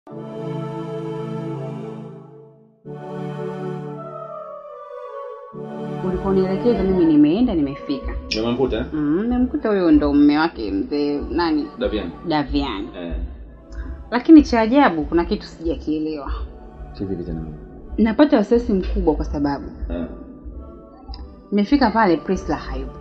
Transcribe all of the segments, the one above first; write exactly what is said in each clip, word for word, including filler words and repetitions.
Uliponielekeza mimi nimeenda nimefika. Umemkuta? Mm, nimemkuta huyo ndo mume wake mzee nani? Davian. Davian. Eh. Lakini cha ajabu kuna kitu sijakielewa. Kivipi tena? Napata wasiwasi mkubwa kwa sababu Eh. Nimefika pale Priscilla hayupo.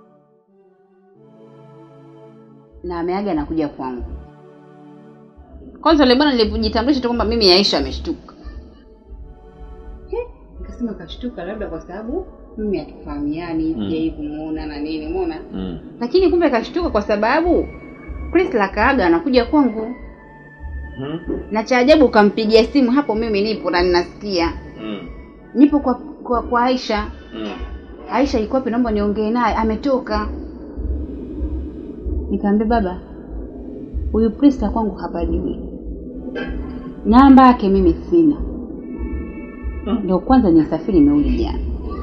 Na ameaga anakuja kwangu. Kwanza yule bwana nilipojitambulisha tu kwamba mimi Aisha ameshtuka. Eh, nikasema kashtuka labda kwa sababu mimi hatufahamiani, mm. sijai kumuona na nini, umeona? Mm. Lakini kumbe kashtuka kwa sababu Priscilla kaaga anakuja kwangu. Mm. Na cha ajabu kampigia simu hapo mimi nipo na ninasikia. Mm. Nipo kwa kwa, kwa Aisha. Mm. Aisha yuko wapi, naomba niongee naye, ametoka. Nikamwambia baba, huyu Priscilla kwangu hapajui. Namba yake mimi sina. Mm. Ndio kwanza nisafiri nimerudi jana.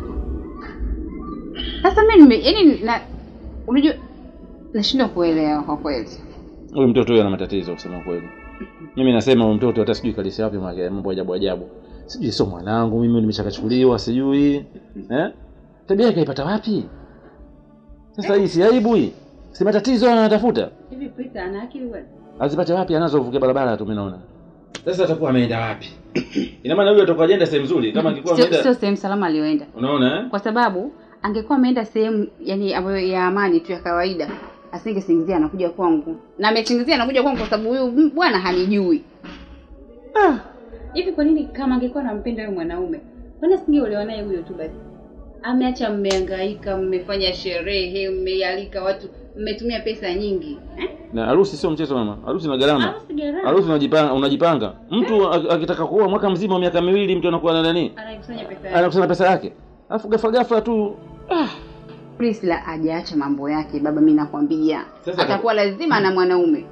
Sasa mimi yaani na unajua nashindwa kuelewa kwa kweli. Huyu mtoto huyu ana matatizo kusema kweli. Mimi nasema huyu mtoto hata sijui kalisi wapi mambo ajabu ajabu. Sijui sio mwanangu, mimi nimeshakachukuliwa sijui. Eh? Tabia yake ipata wapi? Sasa hii si aibu hii. Si matatizo anatafuta. Hivi Priscilla ana akili wewe? Azipate wapi anazovuka barabara tu mimi naona. Sasa atakuwa ameenda wapi? Ina maana huyu atakuwa ajenda sehemu nzuri kama angekuwa ameenda. Sio sehemu salama alioenda. Unaona eh? Kwa sababu angekuwa ameenda sehemu yani ambayo ya amani tu ya kawaida, asingesingizia anakuja kwangu. Na amesingizia anakuja kwangu kwa sababu huyu bwana hanijui. Ah, hivi kwa nini kama angekuwa anampenda yule mwanaume? Mbona singeolewa naye huyo tu basi? Ameacha mmehangaika, mmefanya sherehe, mmealika watu, mmetumia pesa nyingi, eh? Na harusi sio mchezo mama. Harusi na gharama. Harusi gharama. Harusi unajipanga, unajipanga. Mtu akitaka kuoa mwaka mzima miaka miwili mtu anakuwa na nani? Anakusanya pesa yake. Anakusanya pesa yake. Alafu ghafla ghafla tu ah, Priscilla hajaacha mambo yake baba, mimi nakwambia. Atakuwa lazima na mwanaume.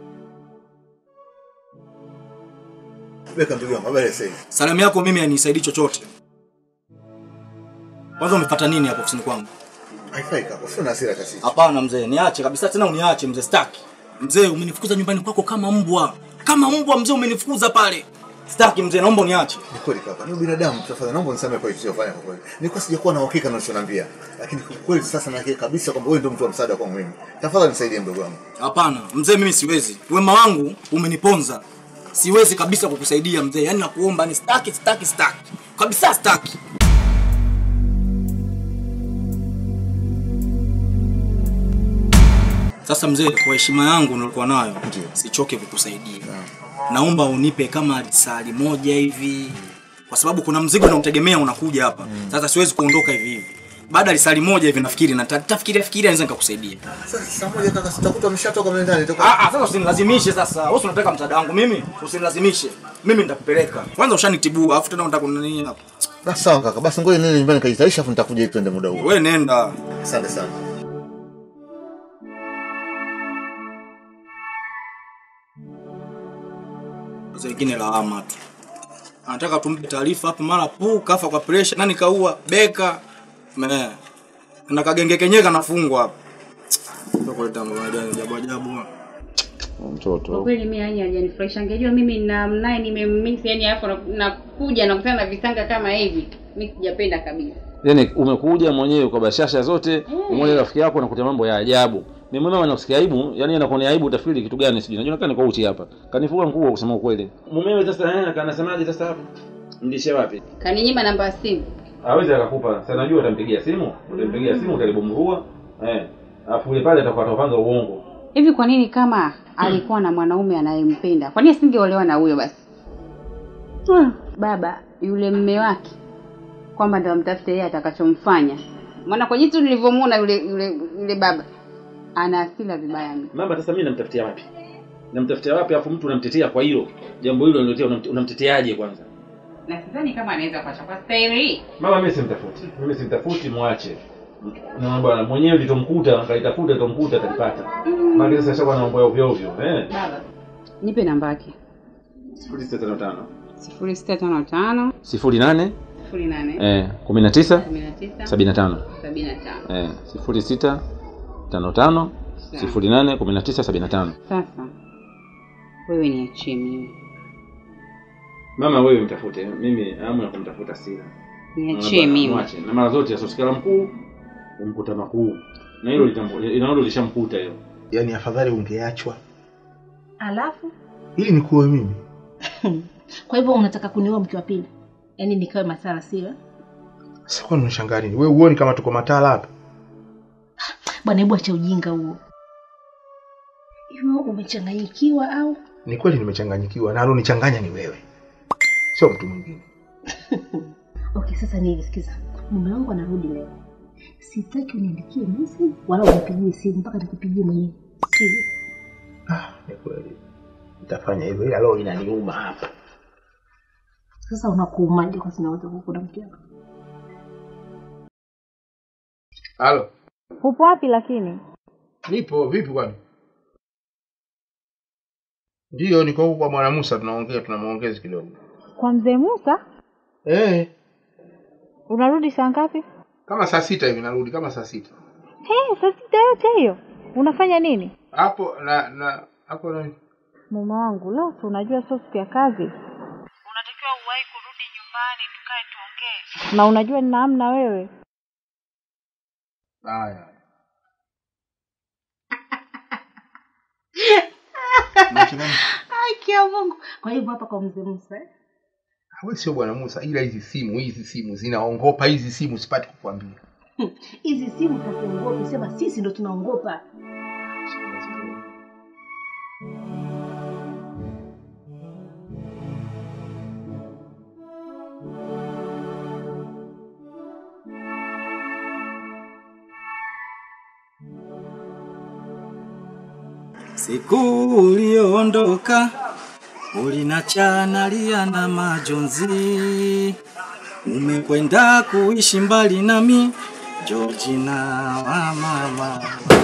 Weka ndugu yangu, habari sasa. Salamu yako mimi hanisaidii chochote. Kwanza umefuata nini hapo ofisini kwangu? Haifai kaka, sio hasira kasi. Hapana mzee, niache kabisa tena uniache mzee staki. Mzee umenifukuza nyumbani kwako kama mbwa. Kama mbwa mzee umenifukuza pale. Staki mzee, naomba uniache. Ni kweli kaka, ni binadamu, tafadhali naomba unisamehe kwa hicho fanya kwa kweli. Nilikuwa sijakuwa na uhakika na unachoniambia. Lakini kwa kweli sasa na hakika kabisa kwamba wewe ndio mtu wa msaada kwangu mimi. Tafadhali nisaidie ndugu wangu. Hapana, mzee mimi siwezi. Wema wangu umeniponza. Siwezi kabisa kukusaidia mzee. Yaani nakuomba ni staki staki staki. Kabisa staki. Sasa mzee, kwa heshima yangu nilikuwa nayo, sichoke kukusaidia. Naomba unipe kama risali moja hivi. Kwa sababu kuna mzigo nautegemea unakuja hapa. Sasa siwezi kuondoka hivi hivi. Baada ya risali moja hivi nafikiri na tafikiria fikiria naweza nikakusaidia. Sasa saa moja kaka sitakuta umeshatoka mle ndani. Ah ah, sasa usinilazimishe sasa. Wewe unataka msaada wangu mimi? Usinilazimishe. Mimi nitakupeleka. Kwanza ushanitibua, afu tena unataka nini hapa? Basi sawa kaka, basi ngoja nini nyumbani kajitaisha afu nitakuja hivi twende muda huo. Wewe nenda. Asante sana. Sasa wengine lawama tu. Anataka tumpe taarifa hapa mara puu kafa kwa pressure, nani kaua? Beka. Meh. Na kagenge kenyewe kanafungwa hapa. Ndio kuleta mambo ya ajabu ajabu. Mtoto. Kwa kweli mimi yani hajanifurahisha. Angejua mimi na naye nimemiss yani alafu nakuja na kukutana na visanga kama hivi. Mimi sijapenda kabisa. Yaani umekuja mwenyewe kwa bashasha zote, umeona rafiki yako anakuta mambo ya ajabu. Mimi mama anasikia aibu, yani anakuwa aibu utafikiri kitu gani sijui. Unajua kama niko uchi hapa. Kanifuga mkubwa kusema ukweli. Mumewe sasa eh kanasemaje sasa hapo? Ndishe wapi? Kaninyima namba ya simu. Hawezi akakupa. Sasa najua utampigia simu, utampigia simu utalibomrua. Eh. Alafu ile pale atakuwa atapanga uongo. Hivi kwa nini kama alikuwa na mwanaume anayempenda? Kwa nini asingeolewa na huyo basi? Hmm. Baba yule mume wake kwamba ndio amtafute yeye atakachomfanya. Maana kwa jinsi nilivyomuona yule yule yule baba ana asila vibaya mimi. Mama sasa mimi namtafutia wapi? Namtafutia wapi afu mtu unamtetea kwa hilo? Jambo hilo nilotea unamteteaje kwanza? Na sidhani kama anaweza kuacha kwa staili. Mama mimi simtafuti. Mimi simtafuti muache. Na bwana mwenyewe litomkuta, akaitafuta litomkuta atalipata. Mm. Maana sasa shaka na mambo ya ovyo ovyo, eh? Baba. Nipe namba yake. sifuri sita tano tano sifuri sita tano tano sifuri nane sifuri nane eh kumi na tisa kumi na tisa sabini na tano sabini na tano eh sifuri sita tano tano sifuri nane kumi na tisa sabini na tano. Sasa wewe niachie mimi. Mama wewe mtafute. Mimi hamu ya kumtafuta sina. Niachie mimi. Mwache. Na mara zote asosikala mkuu, umkuta makuu. Na hilo litambo, inalo lishamkuta hilo. Yaani afadhali ungeachwa. Alafu Ili nikuwe mimi. kwa hivyo unataka kunioa mke wa pili? Yaani nikawe matala sio? Sasa kwa nini unashangaa nini? Wewe uone kama tuko matala hapa? Bwana hebu acha ujinga huo. Hiyo umechanganyikiwa au? Ni kweli nimechanganyikiwa na alonichanganya ni wewe. Sio mtu mwingine. Okay, sasa nilisikiza. Mume wangu anarudi leo. Sitaki uniandikie message wala unipigie simu mpaka nikupigie mwenyewe. Sio? Ah, ni kweli. Nitafanya hivyo ila leo inaniuma hapa. Sasa unakuumaje kwa sina wote huko na mke wako? Halo. Upo wapi lakini? Nipo vipi kwani? Ndio niko huko kwa Bwana Musa tunaongea tuna maongezi kidogo. Kwa mzee Musa? Eh. Unarudi saa ngapi? Kama saa sita hivi narudi kama saa sita. Hey, saa sita yote hiyo. Unafanya nini? Hapo na na hapo na Mume wangu, leo unajua sio siku ya kazi. Unatakiwa uwahi kurudi nyumbani tukae tuongee. Na unajua nina amna wewe. haya. Ai kia Mungu. Kwa hivyo hapa kwa mzee Musa eh? Wewe sio Bwana Musa ila hizi simu hizi simu zinaongopa hizi simu sipati kukuambia. Hizi simu haziongopi, sema sisi ndo tunaongopa. Siku uliondoka ulinachana lia na majonzi, umekwenda kuishi mbali nami Georgina wa mama.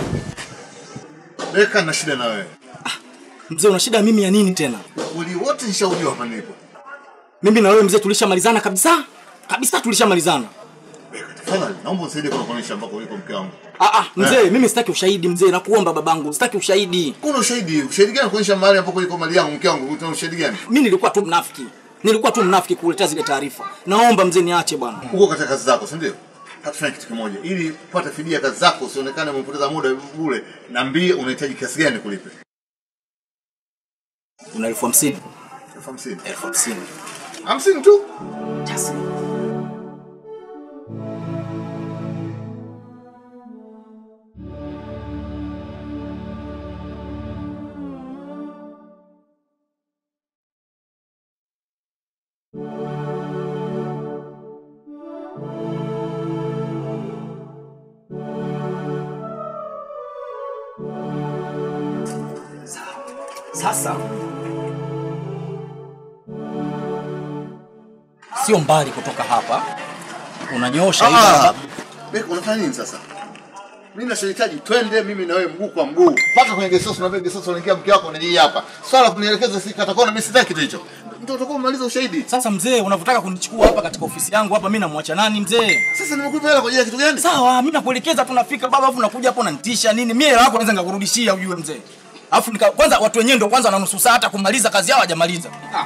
Beka na shida na wewe. Ah, mzee una shida mimi ya nini tena? Uli wote nishaujua hapa nipo. Mimi na wewe mzee tulishamalizana kabisa. Kabisa tulishamalizana. Beka tafadhali naomba usaidie kwa kuonesha ambako uliko mke wangu. Ah ah mzee mimi sitaki ushahidi mzee nakuomba babangu sitaki ushahidi. Kuna ushahidi? Ushahidi gani kuonesha mahali ambako uliko mali yangu mke wangu? Kuna ushahidi gani? Mimi nilikuwa tu mnafiki. Nilikuwa tu mnafiki kuleta zile taarifa. Naomba mzee niache bwana. Uko katika kazi zako, si ndio? Hatufanye kitu kimoja. Ili upate fidia kazi zako usionekane umepoteza muda bure. Niambie unahitaji kiasi gani kulipe? Una elfu hamsini. elfu hamsini. elfu hamsini. hamsini tu? Just. Sasa sio mbali kutoka hapa. Unanyoosha hivi. Ah, Beka unafanya nini sasa? Mimi nashahitaji twende mimi na wewe mguu kwa mguu. Mpaka kwenye gesosi na wewe gesosi unaingia mke wako ni hapa. Swala kunielekeza si katakona mimi sitaki kitu hicho. Ndio utakuwa umaliza ushahidi. Sasa mzee unavotaka kunichukua hapa katika ofisi yangu hapa mimi namwacha nani mzee? Sasa nimekupa hela kwa ajili ya kitu gani? Sawa mimi nakuelekeza tunafika baba afu unakuja hapo unanitisha nini? Mimi hela yako naweza ngakurudishia ujue mzee. Afu nika kwanza watu wenyewe ndio kwanza na nusu saa hata kumaliza kazi yao hajamaliza. Ah.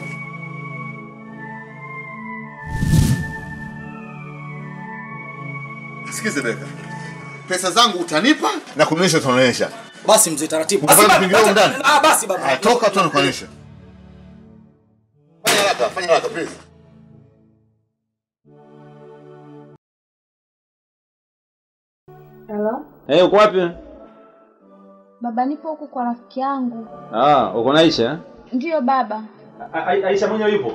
Sikize Beka. Pesa zangu utanipa na kunionyesha tunaonyesha. Basi mzee taratibu. Basi baba. Ndani. Ah basi baba. Ah, toka tu nikuonyesha. Fanya haraka, fanya haraka please. Hello? Eh, hey, uko wapi? Baba nipo huko kwa rafiki yangu. Ah, uko na Aisha? Ndio baba. A Aisha mwenyewe yupo?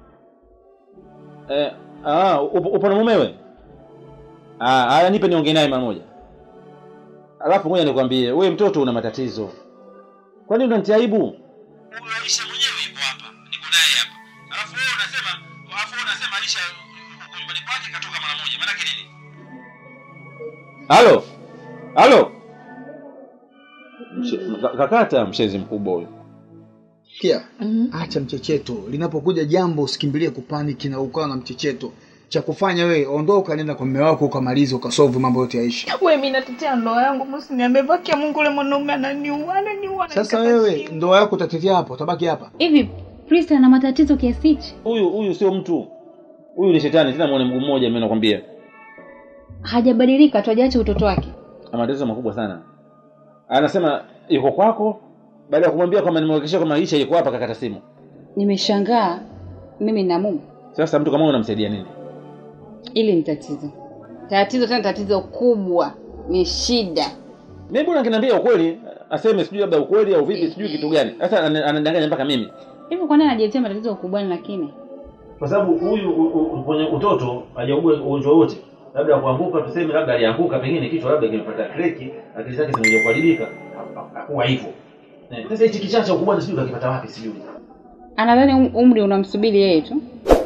Eh, ah, upo, upo na mumewe? Ah, haya nipe niongee naye mara moja. Alafu ngoja nikwambie, wewe mtoto una matatizo. Kwa nini unanitia aibu? Huyo Aisha mwenyewe yupo hapa. Niko naye hapa. Alafu wewe unasema, alafu unasema Aisha yuko nyumbani kwake katoka mara moja. Maana yake nini? Halo? Halo? Kakata mshezi mkubwa huyo. Kia, mm -hmm. Acha mchecheto. Linapokuja jambo usikimbilie kupaniki na ukawa na mchecheto. Cha kufanya wewe ondoka nenda kwa mume wako ukamaliza ukasolve mambo yote yaishi. Wewe mimi natetea ndoa yangu msiniambie baki Mungu yule mwanaume ananiua ananiua. Sasa wewe ndoa yako utatetea hapo utabaki hapa. Hivi Priest ana matatizo kiasi hichi? Huyu huyu sio mtu. Huyu ni shetani, tena muone mguu mmoja mimi nakwambia. Hajabadilika tu, hajaacha utoto wake. Ana matatizo makubwa sana. Anasema yuko kwako, baada ya kumwambia kama nimehakikisha kama Aisha yuko hapa kakata simu. Nimeshangaa mimi na Mungu. Sasa mtu kama wewe unamsaidia nini? Ili ni tatizo. Tatizo tena tatizo kubwa. Ni shida. Mimi bwana nginiambia ukweli, aseme sijui labda ukweli au vipi sijui kitu gani. Sasa anadanganya mpaka mimi. Hivi kwa nini anajiletea matatizo makubwa lakini? Kwa sababu huyu kwenye utoto hajaugua ugonjwa wote. Labda kuanguka tuseme labda alianguka pengine kichwa labda kimepata kreki, akili zake zimekuja kuharibika. Hakuwa hivyo. Sasa hichi kichacha ukubwa sijui kakipata wapi sijui. Anadhani umri unamsubiri yeye tu.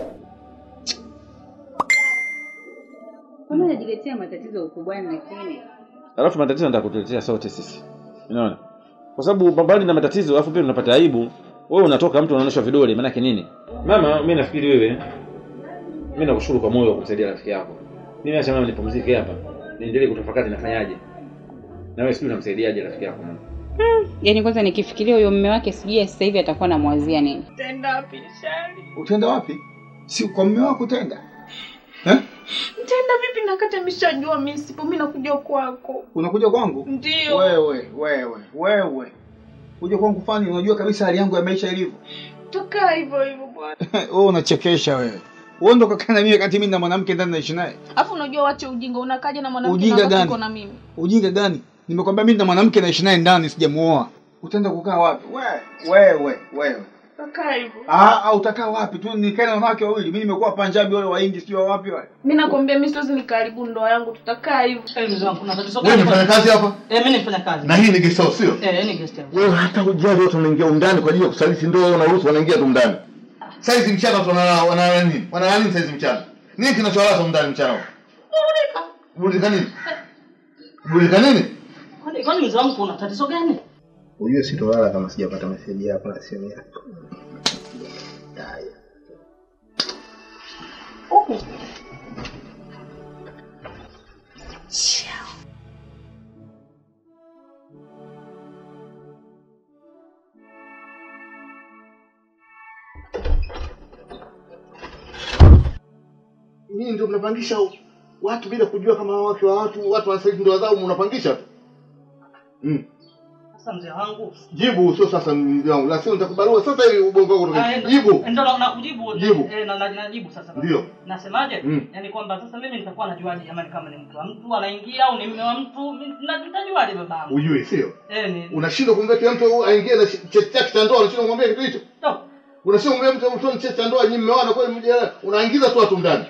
Kama anajiletea matatizo ukubwa lakini. Alafu matatizo nataka kutuletea sote sisi. Unaona? Kwa sababu babali na matatizo alafu pia unapata aibu. Wewe unatoka mtu unaonyesha vidole maana yake nini? Mama, mimi nafikiri wewe mimi nakushukuru kwa moyo wa kumsaidia rafiki yako. Mimi acha mama nipumzike hapa. Niendelee kutafakari nafanyaje. Na wewe sijui unamsaidiaje rafiki yako mama. Hmm, yaani kwanza nikifikiria huyo mume wake sijui sasa hivi atakuwa anamwazia nini. Tenda wapi Shari? Utenda wapi? Si kwa mume wako tenda. Eh? Nitaenda vipi na kata mishajua mimi sipo, mimi nakuja kwako. Unakuja kwangu? Ndio. Wewe, wewe, wewe. Kuja kwangu fani unajua kabisa hali yangu ya maisha ilivyo. Toka hivyo hivyo bwana. Wewe unachekesha wewe. Wewe ndo kakaa na mimi wakati mimi na mwanamke ndani naishi naye. Alafu unajua wache ujinga, unakaja na mwanamke ujinga na gani? na mimi. Ujinga gani? Nimekwambia mimi na mwanamke naishi naye ndani sijamuoa. Utaenda kukaa wapi? Wewe, wewe, wewe. Toka hivyo. Ah, au utakaa wapi? Tu nikae na wanawake wawili. Mimi nimekuwa Punjabi wale wa Hindi sio wapi wale. Mimi nakwambia mimi siwezi nikaribu ndoa yangu, tutakaa hivyo. Eh, mzee wangu kuna tatizo gani? Wewe unafanya kazi hapa? Eh, mimi nifanya kazi. Na hii ni guest house sio? Eh, ni guest house. Wewe hata hujali watu wanaingia ndani kwa ajili ya kusaliti ndoa unaruhusu wanaingia tu ndani. Saizi mchana watu wana wana nini? Wana nini saizi mchana? Nini kinachowalaza ndani mchana? Burika. Burika nini? Burika nini? Kwani kwani mzee wangu kuna tatizo gani? Unajua sitolala kama sijapata message yako na simu yako. Haya. Okay. Ciao. Nyinyi ndio mnapangisha watu bila kujua kama wake wa watu watu wanasaliti ndoa zao mnapangisha tu. Mm. Sasa mzee wangu. Jibu sio sasa mzee wangu. La sio nitakubarua sasa hivi ubongo wako kutoka. Jibu. Ndio na kujibu. Jibu. Eh na najibu sasa. Ndio. Nasemaje? Mm. Yaani kwamba sasa mimi nitakuwa najuaje jamani kama ni mtu wa mtu anaingia au ni mume wa mtu nitajuaje babangu? Ujue sio? Eh ni. Unashindwa kumwambia mtu aingie na cheti chake cha ndoa unashindwa kumwambia kitu hicho? Ndio. Unashindwa kumwambia mtu mtu cheti cha ndoa nyinyi mmeona kweli mmoja unaingiza tu watu ndani.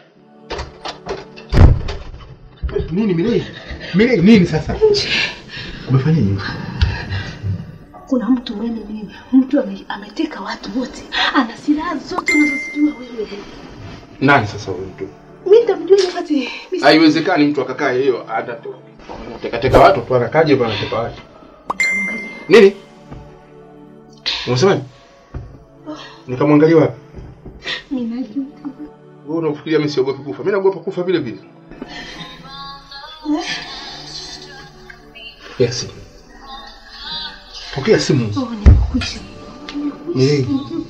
Nini Milei? Milei nini sasa? Umefanya nini? Kuna mtu mwene mimi, mtu ameteka watu wote. Ana silaha zote unazozijua wewe. Nani sasa huyo mtu? Mimi nitamjua wakati. Haiwezekani mtu akakaa hiyo hata teka teka watu tu akakaje bwana teka watu. Nini? Unasema nini? Nikamwangalia wapi? Mimi najua. Wewe unafikiria mimi siogopi kufa? Mimi naogopa kufa vile vile. Yes. Pokea simu. Oh, nimekuja. Milei.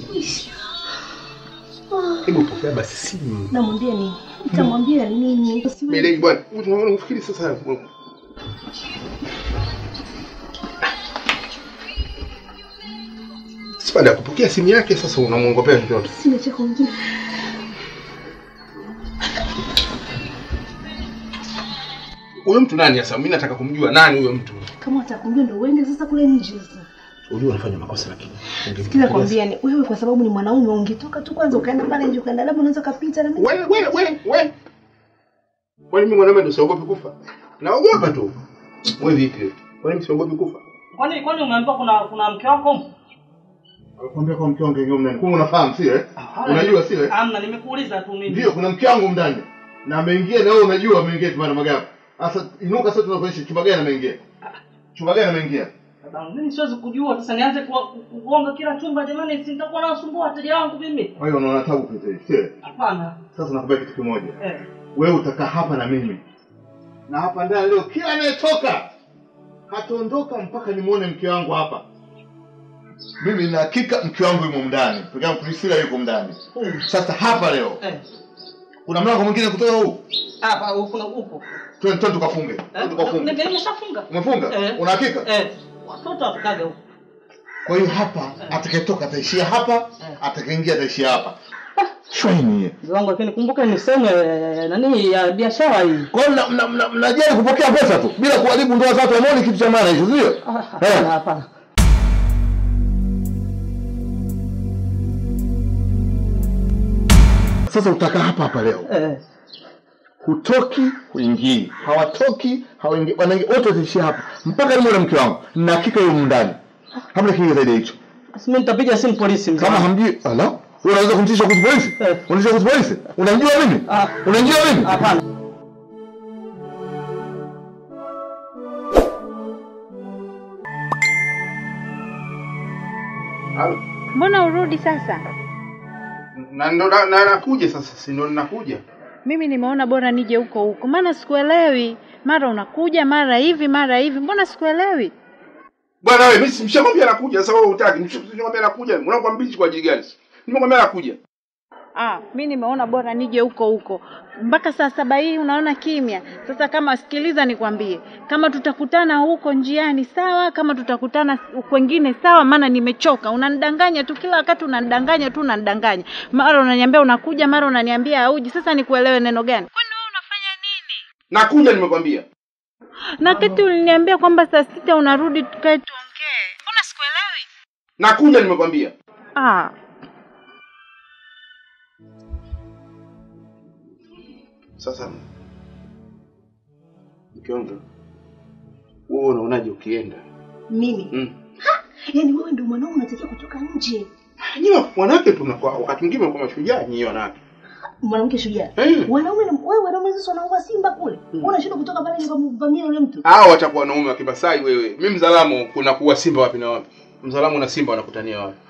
Hebu pokea basi simu. Namwambia nini? Nitamwambia nini? Milei bwana, unafikiri sasa Sipanda kupokea simu yake sasa unamuongopea mtoto. Sina cha kuongea. Huyo mtu nani sasa? Mimi nataka kumjua nani huyo mtu. Kama utakumjua ndio uende sasa kule nje sasa. Unajua unafanya makosa lakini. Sikiza kwambia ni wewe kwa sababu ni mwanaume ungetoka tu kwanza ukaenda pale nje ukaenda labda unaweza kupita na mimi. Wewe wewe wewe wewe. Kwani mimi mwanaume ndio siogopi kufa? Naogopa tu. Wewe vipi? Kwani mimi siogopi kufa? Kwani kwani umeambiwa kuna kuna mke wako? Alikwambia kwa mke wangu ngome ndani. Kwa unafahamu sio eh? Unajua sio eh? Hamna, nimekuuliza tu mimi. Ndio kuna mke wangu ndani. Na ameingia na wewe unajua ameingia chumba magapi. Sasa inuka sasa tunakuonyesha chumba gani ameingia. Chumba gani ameingia? Baba, mimi siwezi kujua sasa nianze kugonga kila chumba jamani, si nitakuwa nasumbua wateja wangu mimi. Kwa hiyo unaona tabu kitu sio? Hapana. Sasa nakuambia kitu kimoja. Eh. Wewe utakaa hapa na mimi. Na hapa ndani leo kila anayetoka hataondoka mpaka nimuone mke wangu hapa. Mimi na hakika mke wangu yumo ndani. Peke yangu Priscilla yuko ndani. Sasa hapa leo. Eh. Kuna mlango mwingine kutoka huu? Hapa kuna upo. Twende twende tukafunge. Twende tukafunge. Nimeshafunga. Umefunga? Una hakika? Eh. Watoto wakaga huko. Kwa hiyo hapa atakayetoka ataishia hapa, atakayeingia ataishia hapa. Shwini. Wangu lakini kumbuka ni sehemu nani ya biashara hii. Kwa hiyo mnajali kupokea pesa tu bila kuharibu ndoa za watu ambao kitu cha maana hicho, sio? Eh, hapana. Sasa utaka hapa hapa leo. Eh. Hutoki, huingii. Hawatoki, hawaingii. Wanaingia wote wataishia hapa. Mpaka ni mwana mke wangu. Na hakika yuko ndani. Hamna kinga zaidi hicho. Basi mimi nitapiga simu polisi. Kama hamjui, ala? Wewe unaweza kumtisha kwa polisi? Unaweza kwa polisi? Unanijua mimi? Unanijua mimi? Hapana. Halo. Mbona urudi sasa? Na ndo na nakuja sasa, si ndo ninakuja. Mimi nimeona bora nije huko huko. Maana sikuelewi. Mara unakuja, mara hivi, mara hivi. Mbona sikuelewi? Bwana wewe, mimi nimeshakwambia nakuja, sasa wewe hutaki. Nimeshakwambia nakuja. Unakwambia mbichi kwa ajili gani? Nimekwambia nakuja. Ah, mimi nimeona bora nije huko huko. Mpaka saa saba hii unaona kimya. Sasa kama sikiliza nikwambie, kama tutakutana huko njiani sawa, kama tutakutana kwingine sawa, maana nimechoka. Unanidanganya tu kila wakati, unanidanganya tu, unanidanganya. Mara unaniambia unakuja, mara unaniambia hauji. Sasa nikuelewe neno gani? Kwani wewe unafanya nini? Nakuja nimekwambia. Na kitu uliniambia kwamba saa sita unarudi tukae tuongee. Mbona sikuelewi? Nakuja nimekwambia. Ah. Sasa Mkiongo, wewe unaonaje ukienda? Mimi? Mm. Ha! Yaani wewe ndio mwanao unatakiwa kutoka nje. Nyinyi wanawake tunakuwa wakati mwingine kwa mashujaa nyinyi wanawake. Mwanamke shujaa. Hey. Wanaume wewe wanaume sasa wanaua simba kule. Mm. Unashinda kutoka pale kwa kuvamia yule mtu. Hao watakuwa wanaume wa Kibasai wewe. Mimi Mzalamu kuna kuwa simba wapi na wapi? Mzalamu na simba wanakutania wapi?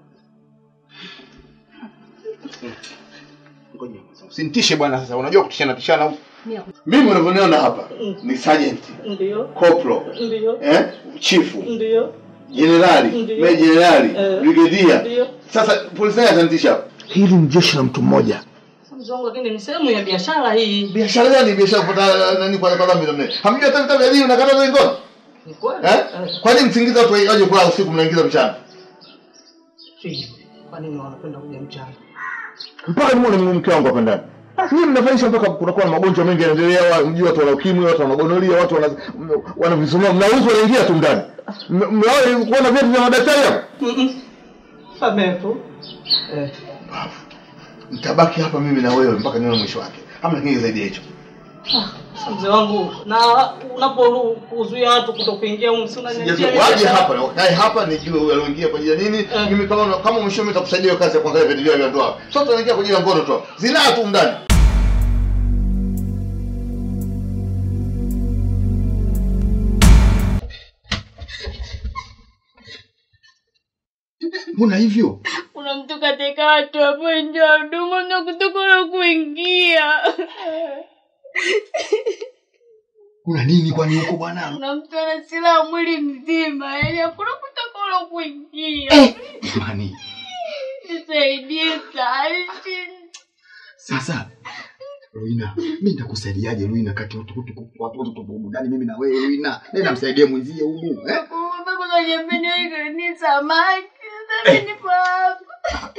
Ngoja. Usinitishe bwana sasa. Unajua kutishana tishana huko. Mimi unavyoniona hapa ni sergeant. Ndio. Corporal. Ndio. Eh? Chief. Ndio. Generali, meja generali, brigadier. Sasa polisi atanitisha hapa. Hili ni jeshi la mtu mmoja. Mzongo lakini ni sehemu ya biashara hii. Biashara gani? Biashara kupata nani kwa kwa dhambi ndio. Hamjui hata vitabu vya dini unakata ngono? Ni kweli. Eh? Kwa nini msingiza watu waje kwa usiku mnaingiza mchana? Kwa nini wanapenda kuja mchana? Mpaka nimuone mke wangu hapa ndani. Mimi mnafanyisha mpaka kunakuwa na magonjwa mengi yanaendelea, mjui watu wana ukimwi, watu wana gonoria, watu wana wana visumao, mnauzu wanaingia tu ndani. Mnaona kuona vitu vya madaktari hapo? Mhm. Samefu. Eh. Nitabaki hapa mimi na wewe mpaka nione mwisho wake. Hamna kingine zaidi ya hicho. Ah, mzee wangu, na unapozuia watu kutokuingia huko sina nini? Waje hapa na wakae hapa nijue wewe alioingia kwa ajili ya nini? Eh. Mimi kama kama mwisho mimi nitakusaidia kazi ya kuangalia video vya ndoa. Sasa tunaingia kwa ajili ya ngono tu. Zina tu ndani. Mbona hivyo? Kuna mtu katika watu hapo nje huduma na kutoka na kuingia. Kuna nini kwani huko bwana? Kuna mtu ana silaha mwili mzima, yaani hakuna kutoka na kuingia. Eh, jamani. Nisaidie sana. Sasa Luina, mimi nitakusaidiaje Luina kati watu watu watu tupo ndani mimi na wewe Luina. Nenda msaidie mwenzie huko, eh? Baba kaniambia hiyo ni samaki. Sasa nipo hapa.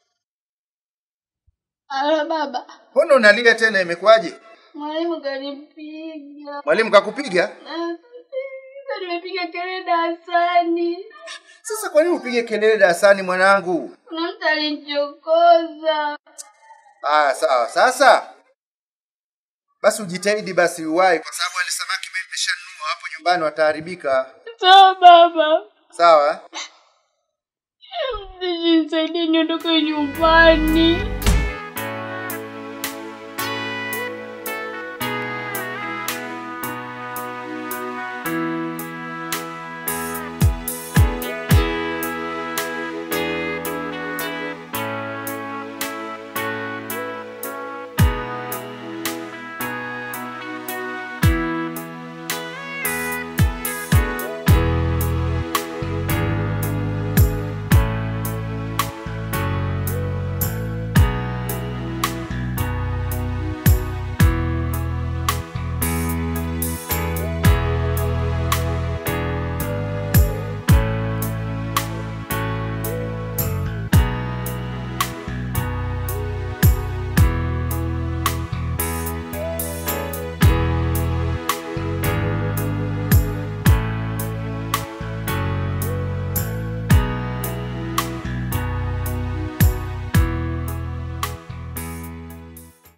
Ala baba. Mbona unalia tena imekwaje? Mwalimu kanipiga. Mwalimu kakupiga? Sasa nimepiga kelele darasani. Sasa kwa nini upige kelele darasani mwanangu? Kuna mtu alinichokoza. Ah, sawa. Sasa basi ujitahidi basi uwai kwa sababu wale samaki mimi nimeshanunua hapo nyumbani wataharibika. Sawa baba. Sawa? Nisaidie niondoke nyumbani.